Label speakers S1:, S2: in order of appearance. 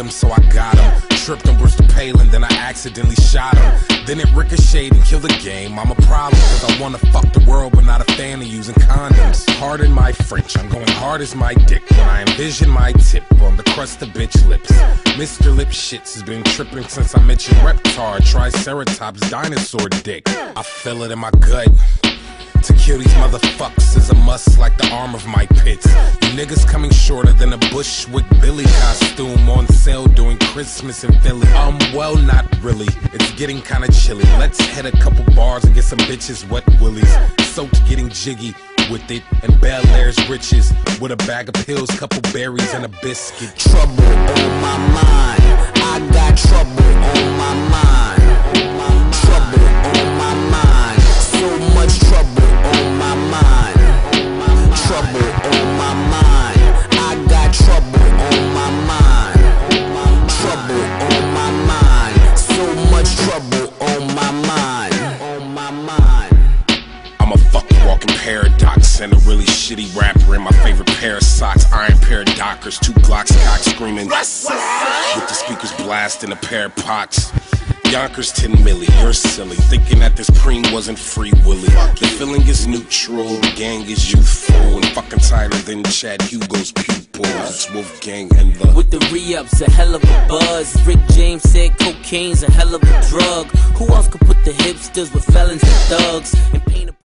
S1: him, so I got him. Tripped on Bristol Palin, then I accidentally shot him. Then it ricocheted and killed the game. I'm a problem, cause I wanna fuck the world, but not a fan of using condoms. Pardon my French, I'm going hard as my dick when I envision my tip on the crust of bitch lips. Mr. Lip Shits has been tripping since I mentioned Reptar, Triceratops, dinosaur dick. I feel it in my gut. To kill these motherfuckers is a must like the arm of my pits. You niggas coming shorter than a Bushwick Billy costume on sale during Christmas in Philly. Well, not really. It's getting kinda chilly. Let's hit a couple bars and get some bitches wet willies. Soaked getting jiggy with it and Bel Air's riches. With a bag of pills, couple berries and a biscuit.
S2: Trouble on my mind. I got trouble on my mind. Trouble on my mind. So much trouble. Trouble on my mind. I got trouble on my mind. Trouble on my mind. So much trouble on my mind. On my mind.
S1: I'm a fucking walking paradox and a really shitty rapper in my favorite pair of socks. Iron pair of Dockers, 2 Glocks cock screaming with the speakers blasting a pair of pots. Yonkers 10 milli, you're silly, thinking that this preem wasn't free willy. The feeling is neutral, the gang is youthful, and fucking tighter than Chad Hugo's pupils. It's Wolfgang and the
S3: with the re-ups, a hell of a buzz. Rick James said cocaine's a hell of a drug. Who else could put the hipsters with felons and thugs and paint a